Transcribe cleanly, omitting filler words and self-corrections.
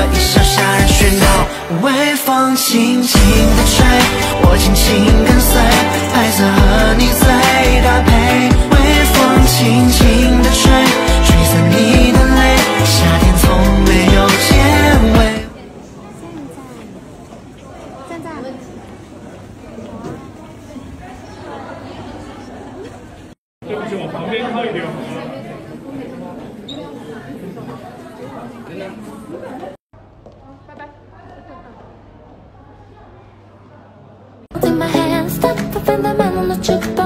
一小下人喧闹，微风轻轻地吹，我轻轻跟随，白色和你最搭配。微风轻轻地吹，吹散你的泪，夏天从没有结尾。 现在。 对不起，往旁边靠一点。 拜拜。 Take my hand, stop, I find the man on the jukebox.